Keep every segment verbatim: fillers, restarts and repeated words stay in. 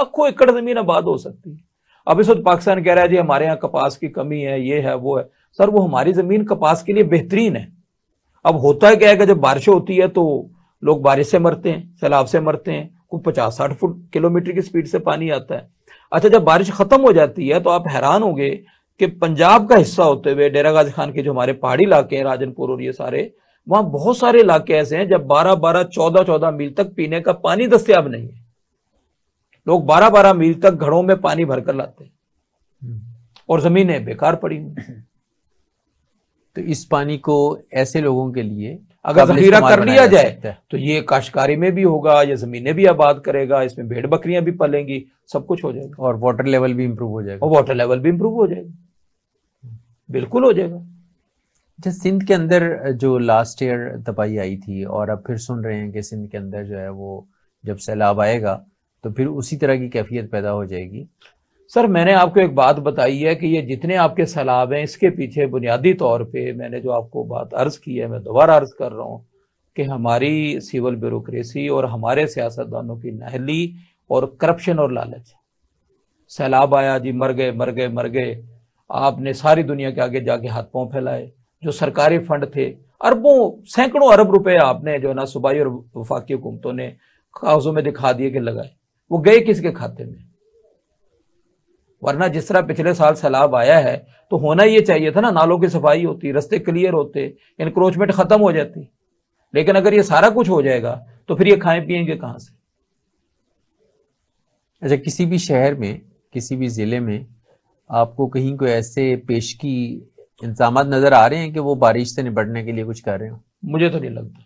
لاکھوں ایکڑ زمین آباد ہو سکتی ہے. اب اس وقت پاکستان کہہ رہا ہے جی ہمارے یہاں کپاس کی کمی ہے، یہ ہے وہ ہے. سر وہ ہماری زمین کپاس کے لیے بہترین ہے. اب ہوتا ہے کیا ہے کہ جب بارش ہوتی ہے تو لوگ بارش سے مرتے ہیں، سیلاب سے مرتے ہیں، کوئی پچاس ساٹھ فٹ کلو میٹر کی سپیڈ سے پانی آتا ہے. اچھا جب بارش ختم ہو جاتی ہے تو آپ حیران ہوں گے کہ پنجاب کا حصہ ہوتے ہوئے ڈیرہ غازی خان کے جو ہمارے پہاڑی علاقے ہیں، راجن پور اور یہ سارے، وہاں بہت سارے علاقے ایسے ہیں جب بارہ بارہ چودہ چودہ میل تک پینے کا پانی دستیاب نہیں ہے. لوگ بارہ بارہ میل تک گھڑوں میں پانی بھر کر لاتے ہیں اور زمینیں بیکار پڑی ہوئی. تو اس پانی کو ایسے لوگوں کے لیے اگر ذخیرہ کر لیا جائے تو یہ کاشتکاری میں بھی ہوگا، یہ زمینیں بھی آباد کرے گا، اس میں بھیڑ بکریاں بھی پلیں گی، سب کچھ ہو جائے گا، اور واٹر لیول بھی امپروو ہو جائے گا. اور واٹر لیول بھی امپروو ہو جائے گا، بالکل ہو جائے گا. اچھا، سندھ کے اندر جو لاسٹ ایئر تباہی آئی تھی اور اب پھر سن رہے ہیں کہ سندھ کے اندر جو ہے وہ جب سیلاب آئے گا تو پھر اسی طرح کی کیفیت پیدا ہو جائے گی. سر میں نے آپ کو ایک بات بتائی ہے کہ یہ جتنے آپ کے سیلاب ہیں اس کے پیچھے بنیادی طور پہ میں نے جو آپ کو بات عرض کی ہے میں دوبارہ عرض کر رہا ہوں کہ ہماری سول بیوروکریسی اور ہمارے سیاستدانوں کی نااہلی اور کرپشن اور لالچ. سیلاب آیا جی مر گئے مر گئے مر گئے، آپ نے ساری دنیا کے آگے جا کے ہاتھ پاؤں پھیلائے. جو سرکاری فنڈ تھے اربوں سینکڑوں ارب روپے آپ نے جو ہے نا صوبائی اور وفاقی حکومتوں نے کاغذوں میں دکھا دیے کہ لگائے، وہ گئے کس کے کھاتے میں؟ ورنہ جس طرح پچھلے سال سیلاب آیا ہے تو ہونا یہ چاہیے تھا نا، نالوں کی صفائی ہوتی، رستے کلیئر ہوتے، انکروچمنٹ ختم ہو جاتی. لیکن اگر یہ سارا کچھ ہو جائے گا تو پھر یہ کھائیں پیئیں گے کہاں سے؟ اچھا، کسی بھی شہر میں کسی بھی ضلع میں آپ کو کہیں کوئی ایسے پیشگی انتظامات نظر آ رہے ہیں کہ وہ بارش سے نپٹنے کے لیے کچھ کر رہے ہوں؟ مجھے تو نہیں لگتا،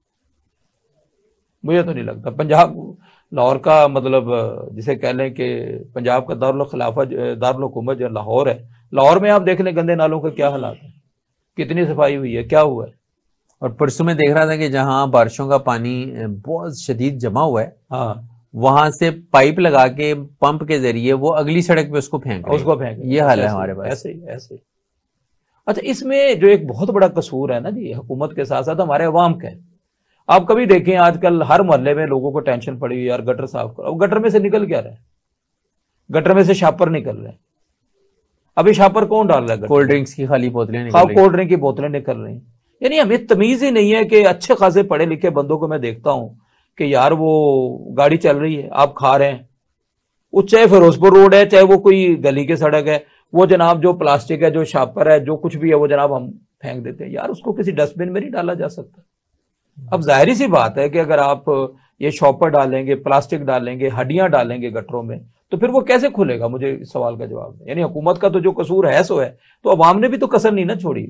مجھے تو نہیں لگتا. پنجاب لاہور کا مطلب جسے کہہ لیں کہ پنجاب کا دارالخلافہ دارالحکومت جو لاہور ہے، لاہور میں آپ دیکھ لیں گندے نالوں کا کیا حالات ہے، کتنی صفائی ہوئی ہے، کیا ہوا ہے. اور پرسوں میں دیکھ رہا تھا کہ جہاں بارشوں کا پانی بہت شدید جمع ہوا ہے، ہاں وہاں سے پائپ لگا کے پمپ کے ذریعے وہ اگلی سڑک پہ اس کو پھینک اس کو پھینک یہ حال ہے ہمارے پاس. ایسے ہی ایسے ہی. اچھا اس میں جو ایک بہت بڑا قصور ہے نا جی حکومت کے ساتھ ساتھ ہمارے عوام کا ہے. آپ کبھی دیکھیں آج کل ہر محلے میں لوگوں کو ٹینشن پڑی ہوئی یار گٹر صاف کرو. گٹر میں سے نکل کیا رہا ہے؟ گٹر میں سے شاپر نکل رہے ہیں. ابھی شاپر کون ڈال رہا ہے؟ کولڈ ڈرنکس کی خالی بوتلیں نکل رہی ہیں. کولڈ ڈرنک کی بوتلیں نکل رہی ہیں. یعنی ہمیں تمیز ہی نہیں ہے کہ اچھے خاصے پڑھے لکھے بندوں کو میں دیکھتا ہوں کہ یار وہ گاڑی چل رہی ہے، آپ کھا رہے ہیں، وہ چاہے فیروز پور روڈ ہے چاہے وہ کوئی گلی کی سڑک ہے، وہ جناب جو پلاسٹک ہے جو شاپر ہے جو کچھ بھی ہے وہ جناب ہم پھینک دیتے ہیں. یار اس کو کسی ڈسٹ بن میں نہیں ڈالا جا سکتا. اب ظاہری سی بات ہے کہ اگر آپ یہ شاپر ڈالیں گے، پلاسٹک ڈالیں گے، ہڈیاں ڈالیں گے گٹروں میں تو پھر وہ کیسے کھلے گا؟ مجھے اس سوال کا جواب ہے. یعنی حکومت کا تو جو قصور ہے سو ہے، تو عوام نے بھی تو کسر نہیں نہ چھوڑی،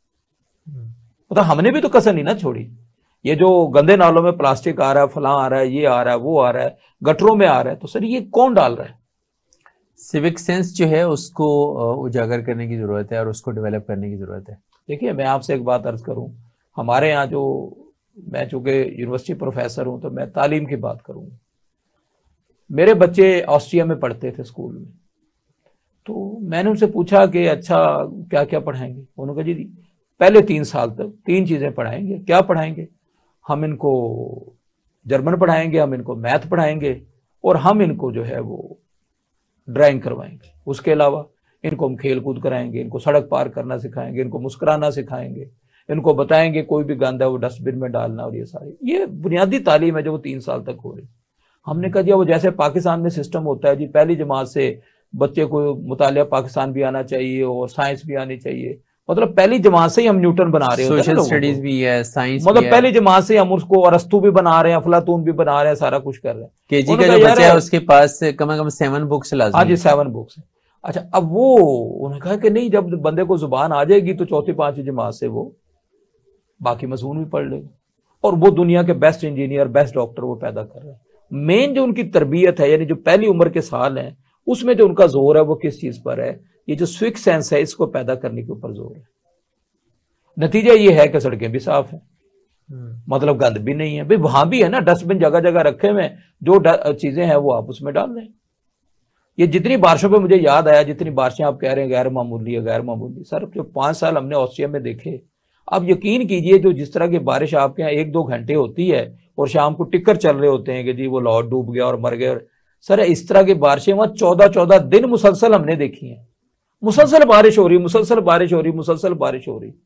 مطلب ہم نے بھی تو کسر نہیں نہ چھوڑی. یہ جو گندے نالوں میں پلاسٹک آ رہا ہے، فلاں آ رہا ہے، یہ آ رہا ہے، وہ آ رہا ہے، گٹروں میں آ رہا ہے، تو سر یہ کون ڈال رہا ہے؟ سیوک سینس جو ہے اس کو اجاگر کرنے کی ضرورت ہے اور اس کو ڈیولپ کرنے کی ضرورت ہے. دیکھیے میں آپ سے ایک بات عرض کروں، ہمارے یہاں جو میں چونکہ یونیورسٹی پروفیسر ہوں تو میں تعلیم کی بات کروں. میرے بچے آسٹریا میں پڑھتے تھے اسکول میں، تو میں نے ان سے پوچھا کہ اچھا کیا کیا پڑھائیں گے؟ انہوں نے کہا جی پہلے تین سال تک تین چیزیں پڑھائیں گے. کیا پڑھائیں گے؟ ہم ان کو جرمن پڑھائیں گے، ہم ان کو میتھ پڑھائیں گے، اور ہم ان کو جو ہے وہ ڈرائنگ کروائیں گے. اس کے علاوہ ان کو ہم کھیل کود کرائیں گے، ان کو سڑک پار کرنا سکھائیں گے، ان کو مسکرانا سکھائیں گے، ان کو بتائیں گے کوئی بھی گند ہے وہ ڈسٹ بن میں ڈالنا. اور یہ ساری یہ بنیادی تعلیم ہے جو وہ تین سال تک ہو رہی. ہم نے کہا جی وہ جیسے پاکستان میں سسٹم ہوتا ہے جی پہلی جماعت سے بچے کو مطالعہ پاکستان بھی آنا چاہیے اور سائنس بھی آنی چاہیے، مطلب پہلی جماعت سے ہی ہم نیوٹن بنا رہے ہیں، سوشل اسٹڈیز بھی ہے، سائنس مطلب پہلی جماعت سے ہم اس کو ارسطو بھی بنا رہے ہیں، افلاطون بھی بنا رہے ہیں، سارا کچھ کر رہے ہیں. کے جی کا جو بچہ ہے اس کے پاس کم از کم سیون بکس لازمی. ہاں جی سیون بکس ہیں. اچھا اب وہ انہوں نے کہا کہ نہیں جب بندے کو زبان آ جائے گی تو چوتھی پانچویں جماعت سے وہ باقی مضمون بھی پڑھ لے گا، اور وہ دنیا کے بیسٹ انجینئر بیسٹ ڈاکٹر وہ پیدا کر رہے ہیں. مین جو ان کی تربیت ہے یعنی جو پہلی عمر کے سال ہیں اس میں جو ان کا زور ہے وہ کس چیز پر ہے؟ یہ جو سوک سینس ہے اس کو پیدا کرنے کے اوپر زور ہے. نتیجہ یہ ہے کہ سڑکیں بھی صاف ہیں، مطلب گند بھی نہیں ہے. بھائی وہاں بھی ہے نا ڈسٹ بن جگہ جگہ رکھے ہوئے، جو چیزیں ہیں وہ آپ اس میں ڈال رہے ہیں. یہ جتنی بارشوں پہ مجھے یاد آیا، جتنی بارشیں آپ کہہ رہے ہیں غیر معمولی ہے غیر معمولی، سر جو پانچ سال ہم نے آسٹریا میں دیکھے، آپ یقین کیجئے جو جس طرح کی بارش آپ کے یہاں ایک دو گھنٹے ہوتی ہے اور شام کو ٹکر چل رہے ہوتے ہیں کہ جی وہ لاہور ڈوب گیا اور مر گئے، سر اس طرح کی بارشیں وہاں چودہ چودہ دن مسلسل ہم نے دیکھی ہیں، مسلسل بارش ہو رہی مسلسل بارش ہو رہی مسلسل بارش ہو رہی۔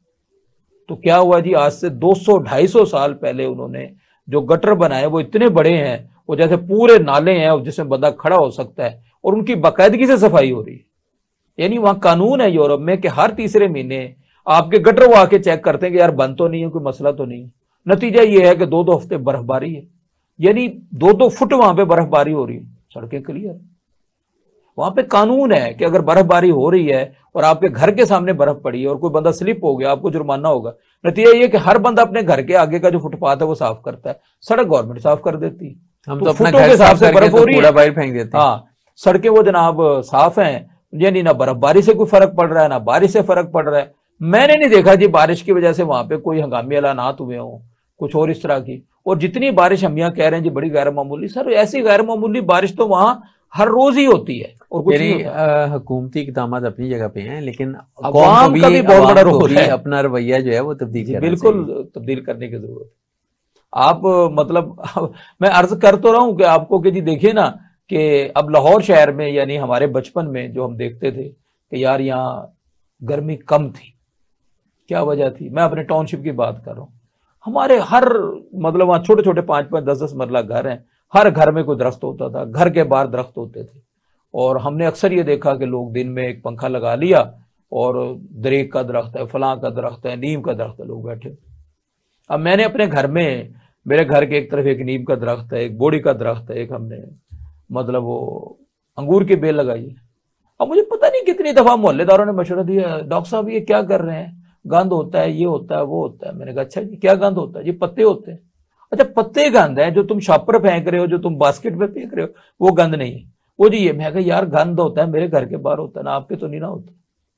تو کیا ہوا جی، آج سے دو سو ڈھائی سو سال پہلے انہوں نے جو گٹر بنائے وہ اتنے بڑے ہیں، وہ جیسے پورے نالے ہیں جس میں بندہ کھڑا ہو سکتا ہے، اور ان کی باقاعدگی سے صفائی ہو رہی ہے۔ یعنی وہاں قانون ہے یورپ میں کہ ہر تیسرے مہینے آپ کے گٹر وہ آ کے چیک کرتے ہیں کہ یار بند تو نہیں ہے، کوئی مسئلہ تو نہیں۔ نتیجہ یہ ہے کہ دو دو ہفتے برف باری ہے، یعنی دو دو فٹ وہاں پہ برف باری ہو رہی ہے، سڑکیں کلیئر۔ وہاں پہ قانون ہے کہ اگر برف باری ہو رہی ہے اور آپ کے گھر کے سامنے برف پڑی ہے اور کوئی بندہ سلپ ہو گیا، آپ کو جرمانہ ہوگا۔ نتیجہ یہ کہ ہر بندہ اپنے گھر کے آگے کا جو فٹ پاتھ ہے وہ صاف کرتا ہے، سڑک گورنمنٹ صاف کر دیتی ہے، ہم تو تو اپنا فٹوں گھر کے حساب صاف سے کر کے برف تو ہو رہی کوڑا ہے۔ باہر پھینک دیتے ہیں۔ ہاں سڑکیں وہ جناب صاف ہیں، یعنی نہ برف باری سے کوئی فرق پڑ رہا ہے نہ بارش سے فرق پڑ رہا ہے۔ میں نے نہیں دیکھا جی بارش کی وجہ سے وہاں پہ کوئی ہنگامی اعلانات ہوئے ہوں کچھ اور اس طرح کی۔ اور جتنی بارش ہم یہاں کہہ رہے ہیں جی بڑی غیر معمولی، سر ایسی غیر معمولی بارش تو وہاں ہر روز ہی ہوتی ہے اور کچھ نہیں یعنی ہوتا۔ حکومتی اقدامات اپنی جگہ پہ ہیں، لیکن عوام کا بھی بہت بڑا رول ہے، اپنا رویہ جو ہے وہ تبدیل کرنا بالکل تبدیل کرنے کی ضرورت ہے۔ آپ مطلب میں عرض کر تو رہا ہوں کہ آپ کو کہ جی دیکھیے نا کہ اب لاہور شہر میں یعنی ہمارے بچپن میں جو ہم دیکھتے تھے کہ یار یہاں گرمی کم تھی، کیا وجہ تھی؟ میں اپنے ٹاؤن شپ کی بات کر رہا ہوں، ہمارے ہر مطلب وہاں چھوٹے چھوٹے پانچ پانچ دس دس مرلہ گھر ہیں، ہر گھر میں کوئی درخت ہوتا تھا، گھر کے باہر درخت ہوتے تھے، اور ہم نے اکثر یہ دیکھا کہ لوگ دن میں ایک پنکھا لگا لیا اور دریک کا درخت ہے، فلاں کا درخت ہے، نیم کا درخت ہے، لوگ بیٹھے۔ اب میں نے اپنے گھر میں، میرے گھر کے ایک طرف ایک نیم کا درخت ہے، ایک بوڑی کا درخت ہے، ایک ہم نے مطلب وہ انگور کی بیل لگائی ہے۔ اب مجھے پتہ نہیں کتنی دفعہ محلے داروں نے مشورہ دیا، ڈاکٹر صاحب یہ کیا کر رہے ہیں، گند ہوتا ہے، یہ ہوتا ہے، وہ ہوتا ہے۔ میں نے کہا اچھا جی کیا گند ہوتا ہے؟ یہ پتے ہوتے ہیں۔ اچھا پتے گند ہے، جو تم شاپ پر پھینک رہے ہو، جو تم باسکٹ میں پھینک رہے ہو، وہ گند نہیں ہے۔ وہ جی یہ میں کہا یار گند ہوتا ہے میرے گھر کے باہر ہوتا ہے نا، آپ کے تو نہیں نہ ہوتا۔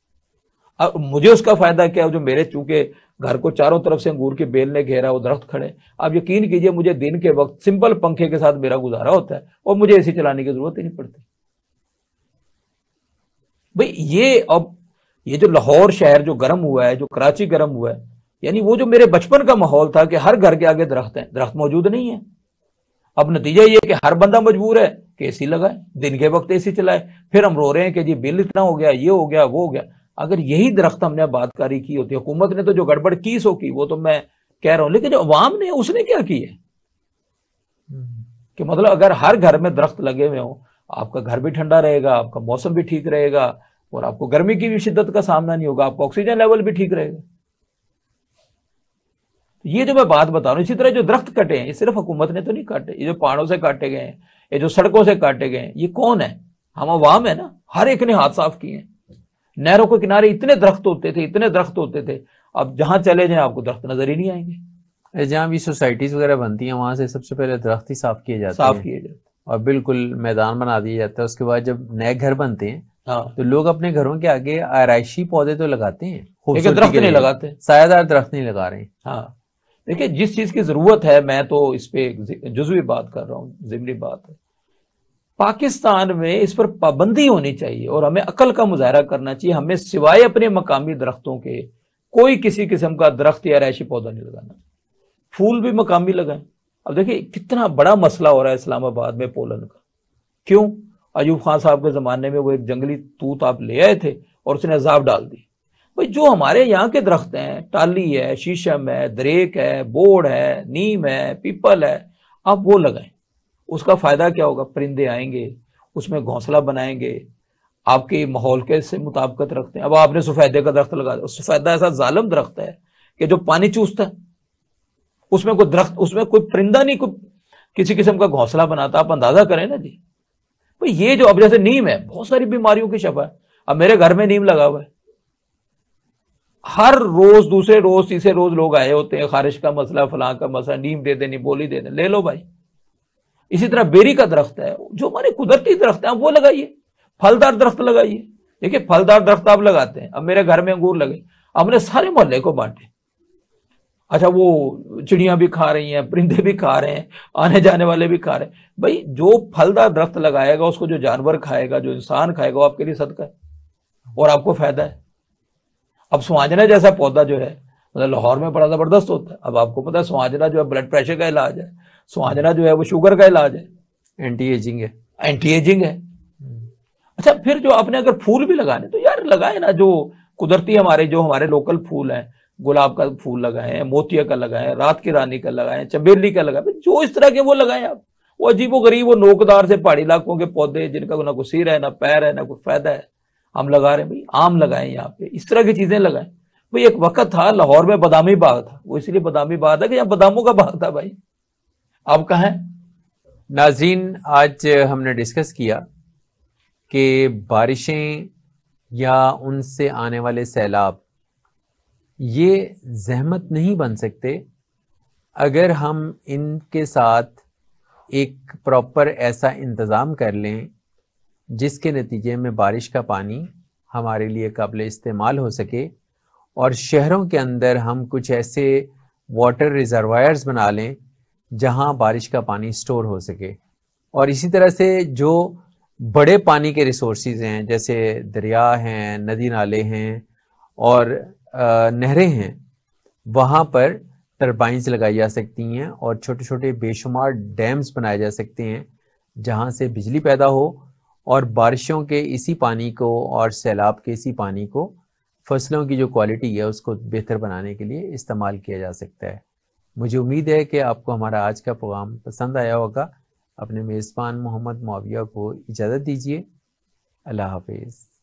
اب مجھے اس کا فائدہ کیا؟ جو میرے چونکہ گھر کو چاروں طرف سے انگور کے بیل نے گھیرا، وہ درخت کھڑے، آپ یقین کیجئے مجھے دن کے وقت سمپل پنکھے کے ساتھ میرا گزارا ہوتا ہے اور مجھے اے سی چلانے کی ضرورت ہی نہیں پڑتی۔ بھئی یہ اب یہ جو لاہور شہر جو گرم ہوا ہے، جو کراچی گرم ہوا ہے، یعنی وہ جو میرے بچپن کا ماحول تھا کہ ہر گھر کے آگے درخت ہیں، درخت موجود نہیں ہے۔ اب نتیجہ یہ کہ ہر بندہ مجبور ہے کہ اے سی لگائے، دن کے وقت اے سی چلائے، پھر ہم رو رہے ہیں کہ جی بل اتنا ہو گیا، یہ ہو گیا، وہ ہو گیا۔ اگر یہی درخت ہم نے آباد کاری کی ہوتی، حکومت نے تو جو گڑبڑ کی سو کی، وہ تو میں کہہ رہا ہوں، لیکن جو عوام نے اس نے کیا کی ہے کہ مطلب اگر ہر گھر میں درخت لگے ہوئے ہوں، آپ کا گھر بھی ٹھنڈا رہے گا، آپ کا موسم بھی ٹھیک رہے گا، اور آپ کو گرمی کی بھی شدت کا سامنا نہیں ہوگا، آپ کا آکسیجن لیول بھی ٹھیک رہے گا۔ یہ جو میں بات بتا رہا ہوں، اسی طرح جو درخت کٹے ہیں، یہ صرف حکومت نے تو نہیں کاٹے، یہ جو پہاڑوں سے کاٹے گئے ہیں، یہ جو سڑکوں سے کاٹے گئے ہیں، یہ کون ہے؟ ہم عوام ہیں نا، ہر ایک نے ہاتھ صاف کیے ہیں۔ نہروں کے کنارے اتنے درخت ہوتے تھے، اتنے درخت ہوتے تھے، اب جہاں چلے جائیں آپ کو درخت نظر ہی نہیں آئیں گے۔ جہاں بھی سوسائٹیز وغیرہ بنتی ہیں وہاں سے سب سے پہلے درخت ہی صاف کیے جاتے ہیں، صاف کیے جاتے اور بالکل میدان بنا دیا جاتا ہے۔ اس کے بعد جب نئے گھر بنتے ہیں ہاں، تو لوگ اپنے گھروں کے آگے آرائشی پودے تو لگاتے ہیں، لیکن خوبصورتی درخت کے نہیں لیے، لگاتے۔ سایہ دار درخت نہیں لگا رہے ہیں۔ ہاں دیکھیں جس چیز کی ضرورت ہے، میں تو اس پہ جزوی بات کر رہا ہوں، ضمنی بات ہے، پاکستان میں اس پر پابندی ہونی چاہیے اور ہمیں عقل کا مظاہرہ کرنا چاہیے۔ ہمیں سوائے اپنے مقامی درختوں کے کوئی کسی قسم کا درخت یا رہائشی پودا نہیں لگانا، پھول بھی مقامی لگائیں۔ اب دیکھیں کتنا بڑا مسئلہ ہو رہا ہے اسلام آباد میں پولن کا، کیوں؟ ایوب خان صاحب کے زمانے میں وہ ایک جنگلی توت آپ لے آئے تھے اور اس نے عذاب ڈال دی۔ بھئی جو ہمارے یہاں کے درخت ہیں، ٹالی ہے، شیشم ہے، دریک ہے، بوڑ ہے، نیم ہے، پیپل ہے، آپ وہ لگائیں۔ اس کا فائدہ کیا ہوگا؟ پرندے آئیں گے، اس میں گھونسلہ بنائیں گے، آپ کے ماحول کے سے مطابقت رکھتے ہیں۔ اب آپ نے سفیدے کا درخت لگا دیا، سفیدہ ایسا ظالم درخت ہے کہ جو پانی چوستا ہے، اس میں کوئی درخت، اس میں کوئی پرندہ نہیں کوئی کسی قسم کا گھونسلہ بناتا۔ آپ اندازہ کریں نا جی، بھئی یہ جو اب جیسے نیم ہے، بہت ساری بیماریوں کی شفا ہے۔ اب میرے گھر میں نیم لگا ہوا ہے، ہر روز دوسرے روز تیسرے روز لوگ آئے ہوتے ہیں، خارش کا مسئلہ، فلاں کا مسئلہ، نیم دے دیں، بولی دے دیں، لے لو بھائی۔ اسی طرح بیری کا درخت ہے، جو ہمارے قدرتی درخت ہیں، آپ وہ لگائیے، پھلدار درخت لگائیے۔ دیکھیے پھلدار درخت آپ لگاتے ہیں، اب میرے گھر میں انگور لگے، ہم نے سارے محلے کو بانٹے۔ اچھا وہ چڑیاں بھی کھا رہی ہیں، پرندے بھی کھا رہے ہیں، آنے جانے والے بھی کھا رہے ہیں۔ بھائی جو پھلدار درخت لگائے گا اس کو جو جانور کھائے گا، جو انسان کھائے گا، وہ آپ کے لیے صدقہ ہے اور آپ کو فائدہ ہے۔ اب سوانجنا جیسا پودا جو ہے مطلب لاہور میں بڑا زبردست ہوتا ہے۔ اب آپ کو پتا ہے سوانجنا جو ہے بلڈ پریشر کا علاج ہے، سوانجنا جو ہے وہ شوگر کا علاج ہے، اینٹی ایجنگ ہے۔ اینٹی ایجنگ ہے. اچھا پھر جو آپ نے اگر پھول بھی لگانے تو یار لگائے نا, جو قدرتی ہمارے جو ہمارے لوکل پھول ہیں, گلاب کا پھول لگائیں, موتیا کا لگائیں, رات کی رانی کا لگائیں, چمیلی کا لگائیں, جو اس طرح کے وہ لگائیں آپ. وہ عجیب و غریب وہ نوکدار سے پہاڑی علاقوں کے پودے جن کا نہ کوئی سیر ہے نہ پیر ہے نہ کوئی فائدہ ہے, ہم لگا رہے ہیں. بھائی آم لگائیں یہاں پہ, اس طرح کی چیزیں لگائیں. بھئی ایک وقت تھا لاہور میں بادامی باغ تھا, وہ اس لیے بادامی باغ تھا کہ یہاں باداموں کا باغ تھا. بھائی اب کہاں ہے؟ ناظرین, آج ہم نے ڈسکس کیا کہ بارشیں یا ان سے آنے والے سیلاب یہ زحمت نہیں بن سکتے اگر ہم ان کے ساتھ ایک پراپر ایسا انتظام کر لیں جس کے نتیجے میں بارش کا پانی ہمارے لیے قابل استعمال ہو سکے, اور شہروں کے اندر ہم کچھ ایسے واٹر ریزروائرز بنا لیں جہاں بارش کا پانی سٹور ہو سکے. اور اسی طرح سے جو بڑے پانی کے ریسورسز ہیں جیسے دریا ہیں, ندی نالے ہیں اور نہریں ہیں, وہاں پر ٹربائنز لگائی جا سکتی ہیں اور چھوٹے چھوٹے بے شمار ڈیمز بنائے جا سکتے ہیں جہاں سے بجلی پیدا ہو, اور بارشوں کے اسی پانی کو اور سیلاب کے اسی پانی کو فصلوں کی جو کوالٹی ہے اس کو بہتر بنانے کے لیے استعمال کیا جا سکتا ہے. مجھے امید ہے کہ آپ کو ہمارا آج کا پروگرام پسند آیا ہوگا. اپنے میزبان محمد معاویہ کو اجازت دیجیے. اللہ حافظ.